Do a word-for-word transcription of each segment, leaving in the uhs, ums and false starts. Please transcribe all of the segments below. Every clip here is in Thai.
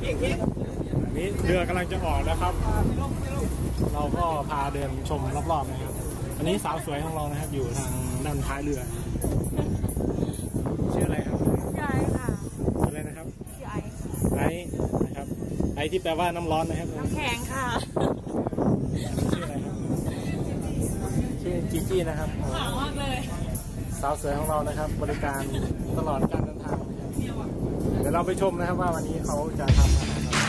นี้เรือกำลังจะออกนะครับ เราก็พาเดินชมรอบๆนะครับอันนี้สาวสวยของเรานะครับอยู่ทางด้านท้ายเรือชื่ออะไรครับชื่อไอค่ะอะไรนะครับชื่อไอไอนะครับไอที่แปลว่าน้ำร้อนนะครับน้ำแข็งค่ะชื่ออะไรครับชื่อจีจี้นะครับขาวมากเลยสาวสวยของเรานะครับบริการตลอดการเดินทางเดี๋ยวเราไปชมนะครับว่าวันนี้เขาจะทำอาหารอะไร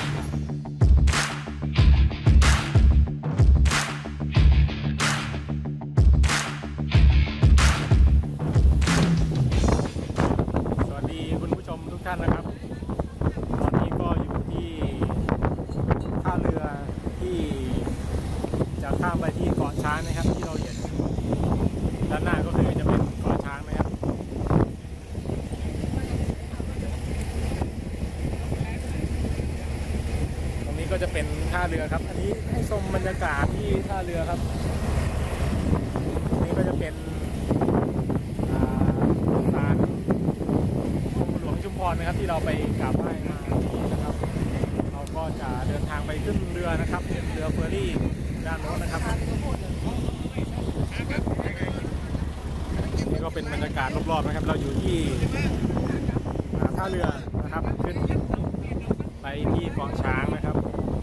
สวัสดีคุณผู้ชมทุกท่านนะครับตอนนี้ก็อยู่ที่ท่าเรือที่จะข้ามไปที่เกาะช้างนะครับที่เราเห็นด้านหน้าก็คือจะเป็นเกาะช้างนะครับตรงนี้ก็จะเป็นท่าเรือครับอันนี้ให้ชมบรรยากาศที่ท่าเรือครับนี่ก็จะเป็นศาลหลวงชุมพรนะครับที่เราไปกราบไหว้มานะครับเราก็จะเดินทางไปขึ้นเรือนะครับเรือเฟอร์รี่ด้านโน้นนะครับนี่ก็เป็นบรรยากาศรอบๆนะครับเราอยู่ที่ท่าเรือนะครับขึ้นไปที่เกาะช้างนะครับ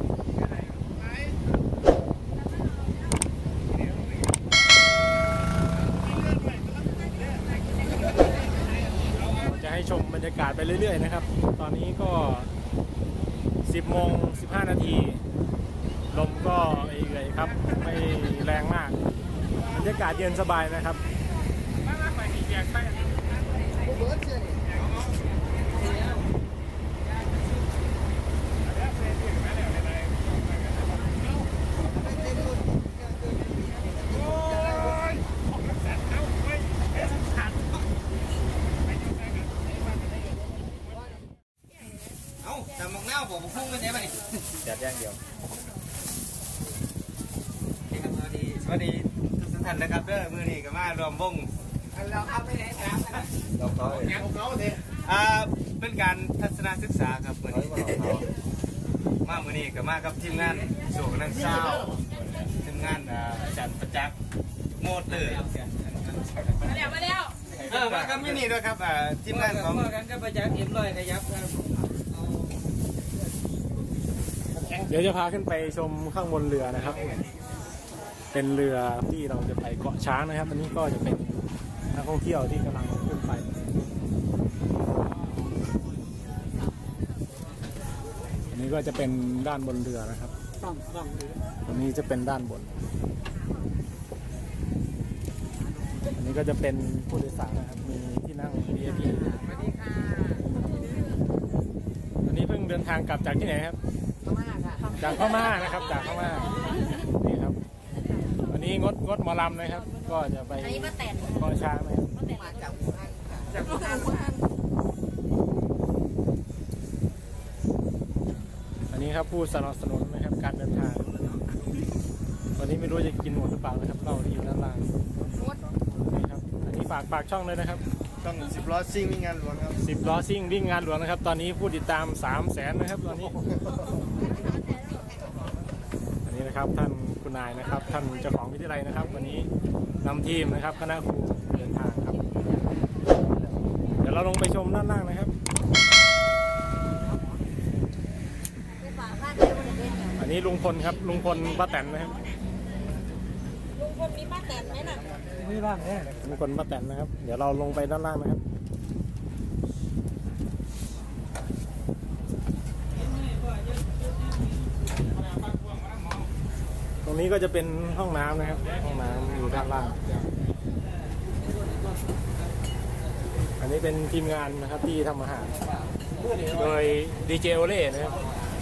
จะให้ชมบรรยากาศไปเรื่อยๆนะครับตอนนี้ก็สิบโมงสิบห้านาทีลมก็เอื่อยครับไม่แรงมากบรรยากาศเย็นสบายนะครับแต่หมกเน่าผมพุ่งไปไหนมาดิจัดย่างเดียวนี่ครับสวัสดีสวัสดีทุกท่านนะครับเด้อมือนี้ก็มารวมวงเราเอาไปไหนครับเราเขาเนี่ยเขาเนี่ยอ่าเป็นการทัศนศึกษาครับมือนี้มามือนี้ก็มากับทีมงานโศกนังเศร้าทีมงานอาจารย์ประจักษ์โมดเลยมาแล้วมาแล้วเออมากับมินี่ด้วยครับทีมงานของกันก็ประจักษ์เอ็มร้อยขยับครับเดี๋ยวจะพาขึ้นไปชมข้างบนเรือนะครับเป็นเรือที่เราจะไปเกาะช้างนะครับอันนี้ก็จะเป็นนักท่องเที่ยวที่กำลังขึ้นไปอันนี้ก็จะเป็นด้านบนเรือนะครับอันนี้จะเป็นด้านบนอันนี้ก็จะเป็นผู้โดยสารนะครับมีที่นั่ง วี ไอ พี อันนี้เพิ่งเดินทางกลับจากที่ไหนครับจากพม่านะครับจากพม่านี่ครับวันนี้งดงดหมอลำนะครับก็จะไปเกาะช้างนะครับอันนี้ครับผู้สนับสนุนนะครับการเดินทางวันนี้ไม่รู้จะกินหมดหรือเปล่านะครับเราที่อยู่ด้านล่างนี่ครับอันนี้ฝากฝากช่องเลยนะครับช่องสิบล้อซิ่งวิ่งงานหลวงครับสิบล้อซิ่งวิ่งงานหลวงนะครับตอนนี้ผู้ติดตามสามแสนนะครับตอนนี้อันนี้นะครับท่านคุณนายนะครับท่านเจ้าของวิทยาลัยนะครับวันนี้นำทีมนะครับคณะครูเดินทางครับเดี๋ยวเราลงไปชมด้านล่างนะครับอันนี้ลุงพลครับลุงพลป้าแตนนะครับลุงพลมีป้าแตนไหมน่ะไม่บ้างแน่ลุงพลป้าแตนนะครับเดี๋ยวเราลงไปด้านล่างนะครับตรงนี้ก็จะเป็นห้องน้ำนะครับห้องน้ำอยู่ด้านล่างอันนี้เป็นทีมงานนะครับที่ทำอาหารโดยดีเจโอเล่นะครับ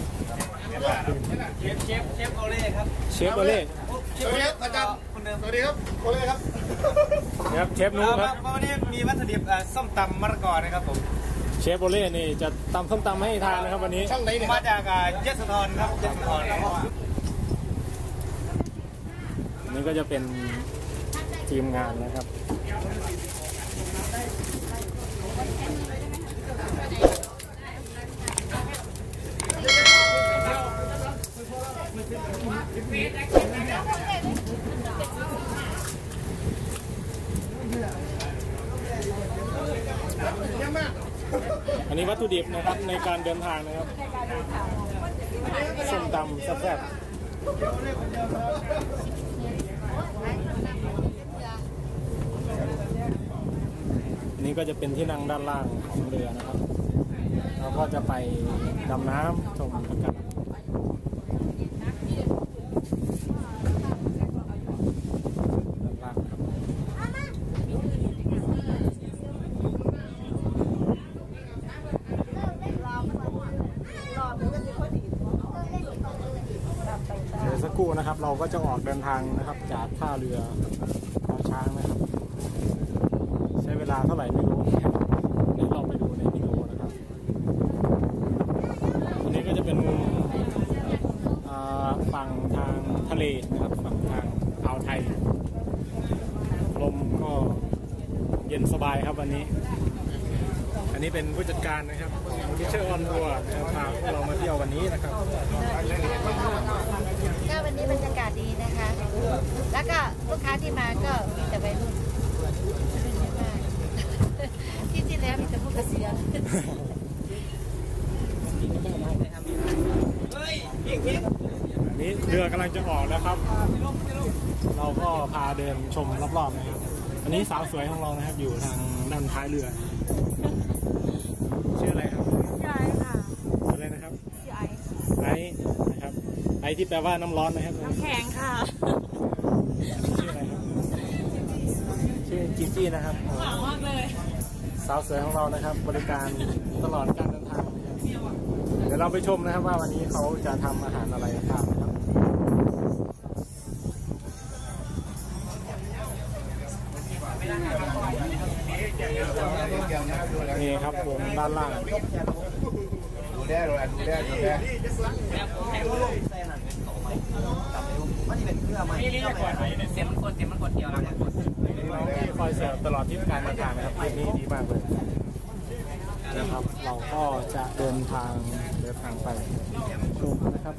เชฟเชฟเชฟโอเล่ครับเชฟโอเล่เชฟอาจารย์คนเดิมสวัสดีครับโอเล่ครับครับเชฟนุ๊กครับวันนี้มีวัตถุดิบส้มตำมะละกอนะครับผมเชฟโอเล่นี่จะตำส้มตำให้ทานนะครับวันนี้มาจากยโสธรครับยโสธรนี่ก็จะเป็นทีมงานนะครับ Thank you. ถุดิบนะครับในการเดินทางนะครับส้มตำแซ่บๆนี่ก็จะเป็นที่นั่งด้านล่างของเรือนะครับเราก็จะไปดำน้ำชมกันเดี๋ยวสักครู่นะครับเราก็จะออกเดินทางนะครับจากท่าเรือท่าช้างนะครับใช้เวลาเท่าไหร่ไม่รู้เดี๋ยวเราไปดูในวิดีโอนะครับอันนี้ก็จะเป็นมุมฝั่งทางทะเลนะครับฝั่งทางอ่าวไทยลมก็เย็นสบายครับวันนี้อันนี้เป็นผู้จัดการนะครับที่เชื่อออนทัวร์นะครับพาพวกเรามาเที่ยววันนี้นะครับก็วันนี้บรรยากาศดีนะคะ แล้วก็ลูกค้าที่มาก็มีแต่วัยรุ่นรุ่นเยอะมากที่ที่แล้วมีแต่ผู้เกษียณนี้เรือกำลังจะออกแล้วครับเราก็พาเดินชมรอบๆนะครับอันนี้สาวสวยของเรานะครับอยู่ทางด้านท้ายเรือชื่ออะไรครับชื่อไอค่ะอะไรนะครับชื่อไอไอนะครับไอที่แปลว่าน้ำร้อนนะครับน้ำแข็งค่ะชื่ออะไรครับชื่อจีจี้นะครับหวานมากเลยสาวสวยของเรานะครับบริการตลอดการเดินทางเดี๋ยวเราไปชมนะครับว่าวันนี้เขาจะทำอาหารอะไรทานนะครับนี่ครับวงด้านล่างดูแลดูแลดูแลดูแลมันจะเป็นเครื่องไหมเสียงมันกดเสียงมันกดเดียวนะที่คอยเสิร์ฟตลอดที่การเดินทางนะครับคลิปนี้ดีมากเลยนะครับเราก็จะเดินทางเดินทางไปชมนะครับ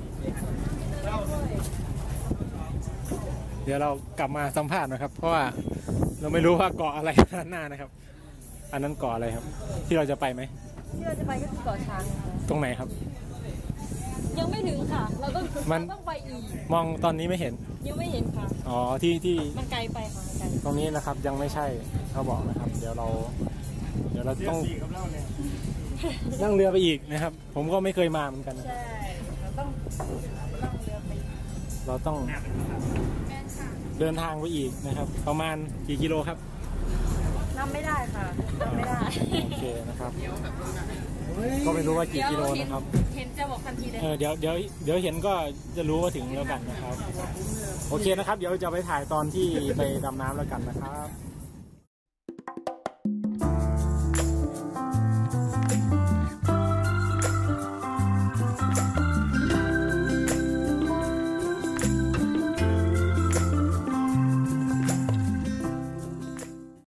เดี๋ยวเรากลับมาสัมภาษณ์นะครับเพราะว่าเราไม่รู้ว่าเกาะอะไรด้านหน้านะครับอันนั้นเกาะอะไรครับที่เราจะไปไหมที่เราจะไปก็คือเกาะช้างตรงไหนครับยังไม่ถึงค่ะเราต้องมันต้องไปอีกมองตอนนี้ไม่เห็นยังไม่เห็นค่ะอ๋อที่ที่มันไกลไปค่ะไกลตรงนี้นะครับยังไม่ใช่เขาบอกนะครับเดี๋ยวเราเดี๋ยวเราต้องนั่งเรือไปอีกนะครับผมก็ไม่เคยมาเหมือนกันใช่เราต้องนั่งเรือไปเราต้องเดินทางไปอีกนะครับประมาณกี่กิโลครับนับไม่ได้ค่ะนับไม่ได้โอเคนะครับก็ไม่รู้ว่ากี่กิโลนะครับเห็นจะบอกทันทีเลยเออเดี๋ยวเดี๋ยวเดี๋ยวเห็นก็จะรู้ว่าถึงแล้วกันนะครับโอเคนะครับเดี๋ยวจะไปถ่ายตอนที่ไปดำน้ำแล้วกันนะครับ